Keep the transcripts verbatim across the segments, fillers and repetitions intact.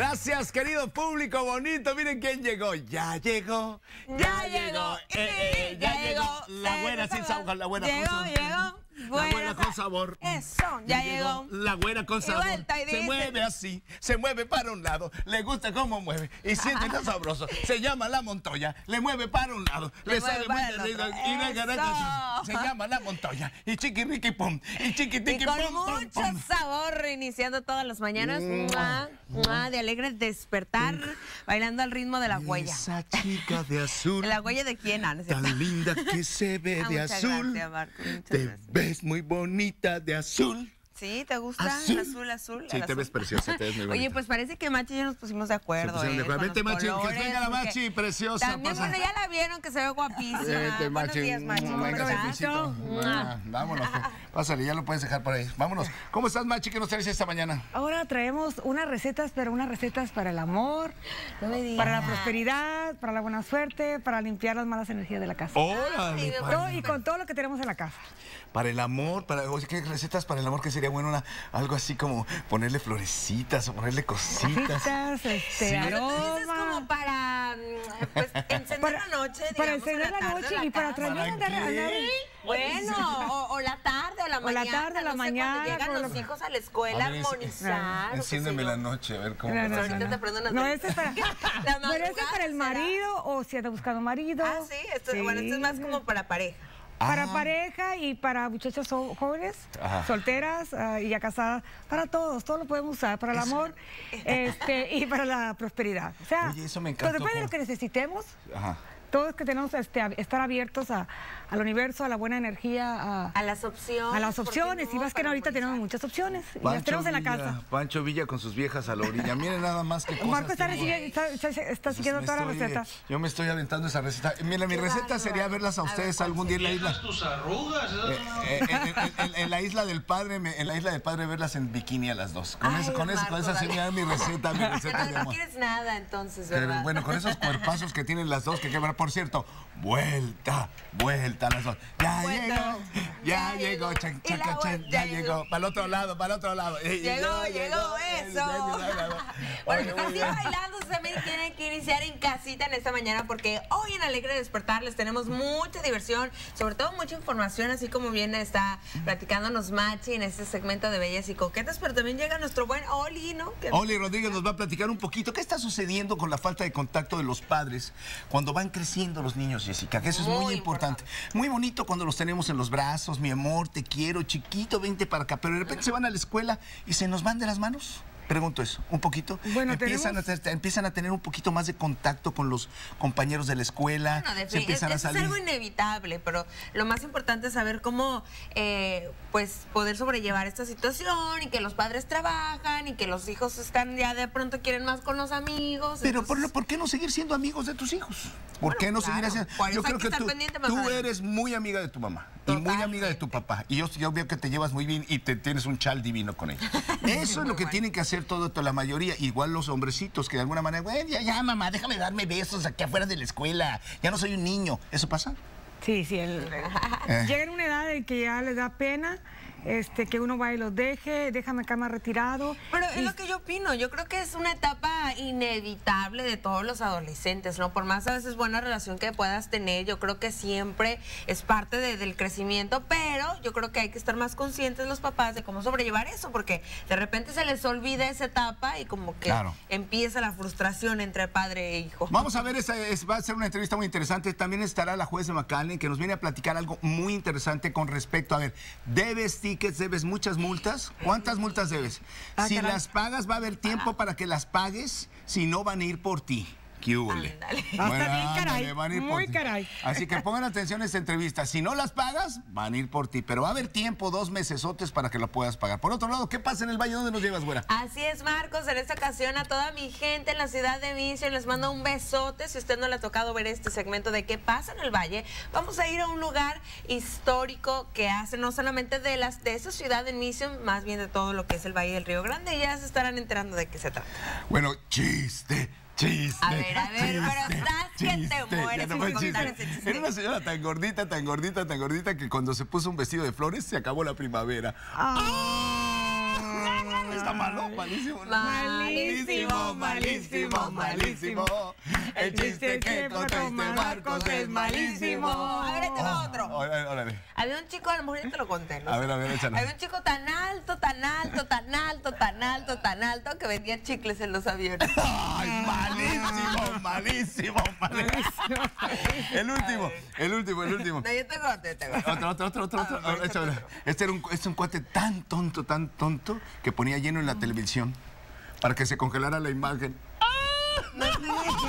Gracias, querido público bonito. Miren quién llegó. Ya llegó. Ya llegó. Eh, eh, eh, ya, ya llegó. llegó. La güera sin sabor. La güera llegó, con sabor. Llegó. La güera con sabor. Eso, ya, ya llegó. llegó. La güera con sabor. Y vuelta y se dice... mueve así, se mueve para un lado, le gusta cómo mueve y siente tan sabroso. Se llama la Montoya, le mueve para un lado, le, le sale muy rico y la garata se llama la Montoya. Y chiqui riqui pum, y chiqui tiqui pum. Y con pum, mucho pum. sabor, iniciando todas las mañanas, mm. mua, mua, de alegre despertar, mm. bailando al ritmo de la huella. Esa chica de azul. ¿La huella de quién? Ah, no tan linda que se ve ah, de azul. Gracias, Marco, te gracias. ves muy bonita de azul. ¿Sí? ¿Te gusta? Azul, azul, azul. Sí, te azul. ves preciosa, te ves muy bonita. Oye, pues parece que Machi y yo nos pusimos de acuerdo. Se de acuerdo. Eh, Vente, Machi, que venga la Machi, porque... preciosa. También, pasa. bueno, ya la vieron que se ve guapísima. Vente, Buenos días, Machi. Venga, besito. Vámonos. Pásale, ya lo puedes dejar por ahí. Vámonos. ¿Cómo estás, Machi? ¿Qué nos traes esta mañana? Ahora traemos unas recetas, pero unas recetas para el amor, no me digas. para la prosperidad, para la buena suerte, para limpiar las malas energías de la casa. ¡Órale! Todo, y con todo lo que tenemos en la casa. Para el amor, para, oye, ¿qué recetas para el amor? Que sería bueno una, algo así como ponerle florecitas o ponerle cositas. Cositas, este, sí. aroma. Es como para, pues, encender para, la noche, digamos, para encender la, la noche y para traer andar, andar. Bueno, o, o la tarde o la o mañana. la tarde, la no mañana. Sé, llegan los lo... hijos a la escuela a armonizar. Enciéndeme la noche, a ver cómo. No, no, pues ahorita no, te prendo una no, este es para, pero este es para el marido o si anda buscando marido. Ah, sí, esto, sí. Bueno, esto es más como para pareja. Para ah. pareja y para muchachas jóvenes, Ajá. solteras uh, y ya casadas, para todos, todo lo podemos usar, para el amor este, y para la prosperidad. O sea, Oye, eso me encantó, pues depende de lo que necesitemos. Ajá. Todos que tenemos este, estar abiertos a, al universo, a la buena energía, a, a las opciones. A las opciones, no, y más que ahorita tenemos muchas opciones. Y las tenemos en la casa. Pancho Villa con sus viejas a la orilla. Miren nada más que cosas. Marco está, está, está, está siguiendo todas las recetas. Yo me estoy aventando esa receta. Mira, mi Qué receta raro, sería verlas a ustedes a ver, algún día en la isla. Tus arrugas. Eh, eh, en, en, en la isla del padre, en la isla del padre verlas en bikini a las dos. Con Ay, eso, con Marco, eso, con esa sería mi receta, mi receta de amor. amor. No quieres nada entonces, ¿verdad? Pero, bueno, con esos cuerpazos que tienen las dos, que quebran, por cierto. Vuelta, vuelta a las dos. Ya vuelta, llegó, ya, ya llegó, chan, chan, chan, chan, ya llegó. Para el otro lado, para el otro lado. Llegó, llegó, llegó eso. Bueno, pues sí, bailando, también tienen que iniciar en casita en esta mañana porque hoy en Alegre Despertar les tenemos mucha diversión, sobre todo mucha información, así como bien está platicándonos Machi en este segmento de Bellas y Coquetas, pero también llega nuestro buen Oli, ¿no? Que... Oli Rodríguez nos va a platicar un poquito qué está sucediendo con la falta de contacto de los padres cuando van creciendo los niños, Jessica, que eso es muy, muy importante. importante. Muy bonito cuando los tenemos en los brazos, mi amor, te quiero, chiquito, vente para acá, pero de repente se van a la escuela y se nos van de las manos. Pregunto eso, un poquito. Bueno, empiezan, tenemos... a tener, empiezan a tener un poquito más de contacto con los compañeros de la escuela. Bueno, de se empiezan es, a salir. Es algo inevitable, pero lo más importante es saber cómo eh, pues poder sobrellevar esta situación y que los padres trabajan y que los hijos están ya de pronto quieren más con los amigos. Pero entonces... ¿por, ¿por qué no seguir siendo amigos de tus hijos? ¿Por bueno, qué no claro, seguir haciendo? Por yo eso creo hay que, que tú, pendiente tú eres muy amiga de tu mamá. Totalmente. Y muy amiga de tu papá. Y yo, yo veo que te llevas muy bien y te tienes un chal divino con ella. Eso es lo que bueno. tienen que hacer todo, toda la mayoría. Igual los hombrecitos que de alguna manera, bueno, ya, ya, mamá, déjame darme besos aquí afuera de la escuela. Ya no soy un niño. ¿Eso pasa? Sí, sí. El, eh. Llega en una edad en que ya les da pena. Este, que uno va y los deje, déjame acá más retirado. Pero y... es lo que yo opino, yo creo que es una etapa inevitable de todos los adolescentes, ¿no? Por más a veces buena relación que puedas tener, yo creo que siempre es parte de, del crecimiento, pero yo creo que hay que estar más conscientes los papás de cómo sobrellevar eso, porque de repente se les olvida esa etapa y como que claro. empieza la frustración entre padre e hijo. Vamos a ver, esa es, va a ser una entrevista muy interesante, también estará la juez de McAllen, que nos viene a platicar algo muy interesante con respecto, a ver, debes tickets, debes muchas multas. ¿Cuántas multas debes? Ah, si caray. las pagas, va a haber tiempo ah. para que las pagues, si no van a ir por ti. ¿Qué hule? Bueno, bien, caray. Van a ir muy por caray. Ti. Así que pongan atención a esta entrevista. Si no las pagas, van a ir por ti. Pero va a haber tiempo, dos mesesotes para que lo puedas pagar. Por otro lado, ¿qué pasa en el Valle? ¿Dónde nos llevas, güera? Así es, Marcos. En esta ocasión a toda mi gente en la ciudad de Mission les mando un besote. Si usted no le ha tocado ver este segmento de qué pasa en el Valle, vamos a ir a un lugar histórico que hace no solamente de las de esa ciudad de Mission, más bien de todo lo que es el Valle del Río Grande. Y ya se estarán enterando de qué se trata. Bueno, chiste. Chiste, a ver, a ver, chiste, pero estás chiste, que te mueres no sin contar ese chiste. Era una señora tan gordita, tan gordita, tan gordita que cuando se puso un vestido de flores se acabó la primavera. Oh. ¿Está malo? Malísimo. ¿No? Malísimo, malísimo, malísimo. El chiste que contaste, Marcos, es malísimo. A ver, este va otro. Órale, órale. Había un chico, a lo mejor ya te lo conté, ¿no? A ver, a ver, échale. Había un chico tan alto, tan alto, tan alto, tan alto, tan alto, que vendía chicles en los aviones. Ay, malísimo, malísimo, malísimo. El último, el último, el último. No, yo tengo otro, yo tengo otro. Otro, otro, otro, otro, otro. Ah, bueno, Échale. otro. Este era un, este es un cuate tan tonto, tan tonto, que ponía lleno en la televisión para que se congelara la imagen. No sé.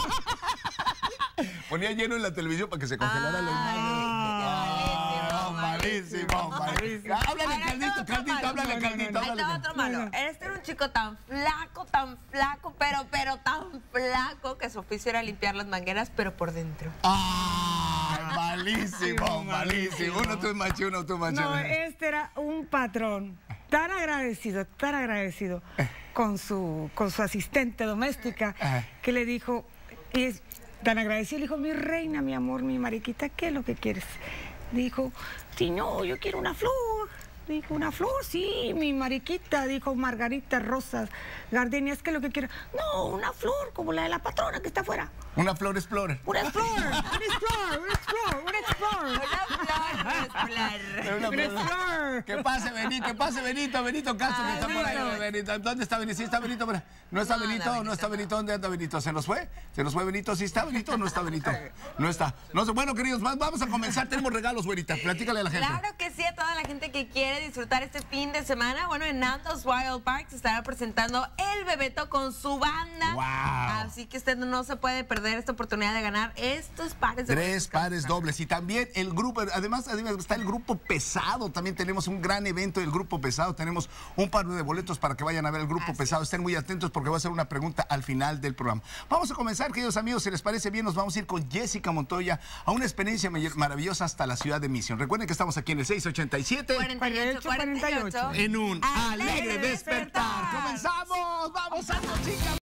Ponía lleno en la televisión para que se congelara la imagen. Ah, malísimo, malísimo. Háblale, Ahora, Caldito, otro Caldito, malo. háblale, No, no, no, Caldito, no. Ahí háblale. está otro malo. Este era un chico tan flaco, tan flaco, pero, pero tan flaco que su oficio era limpiar las mangueras, pero por dentro. ¡Ay, malísimo, malísimo! Uno tú macho, uno tú macho. No, este era un patrón tan agradecido, tan agradecido con su, con su asistente doméstica, Ajá. que le dijo, y es tan agradecido, le dijo, mi reina, mi amor, mi mariquita, ¿qué es lo que quieres? Dijo, sí, no, yo quiero una flor. Dijo, una flor, sí, mi mariquita. Dijo, margaritas, rosas, gardenias, ¿qué es lo que quiero? No, una flor como la de la patrona que está afuera. Una flor explorer. Una flor, una flor, una flor, una flor. Una flor, una flor. Una Una flor. flor. Que pase Benito, que pase Benito, Benito Castro, que Ah, está por ahí. Benito. Benito. ¿Dónde está Benito? ¿Sí está Benito? Mira. ¿No está No, Benito? no, ¿No Benito está no. Benito? ¿Dónde anda Benito? ¿Se nos fue? ¿Se nos fue Benito? ¿Sí está Benito o no está Benito? No está. No sé. Bueno, queridos, va- vamos a comenzar. Tenemos regalos, güerita. Platícale a la gente. Claro que sí, a toda la gente que quiere disfrutar este fin de semana. Bueno, en Nando's Wild Park se estará presentando El Bebeto con su banda. Wow. Así que usted no se puede perder esta oportunidad de ganar estos pares de Tres boletos que pares están. dobles. Y también el grupo, además, además está el grupo pesado. También tenemos un gran evento del grupo pesado. Tenemos un par de boletos para que vayan a ver el grupo Así pesado. Estén muy atentos porque va a ser una pregunta al final del programa. Vamos a comenzar, queridos amigos. Si les parece bien, nos vamos a ir con Jessica Montoya a una experiencia may- maravillosa hasta la ciudad de Mission. Recuerden que estamos aquí en el seis ochenta y siete. cuarenta y ocho, cuarenta y ocho. En un alegre Alegre despertar. despertar. ¡Comenzamos! ¡Vamos a chicas!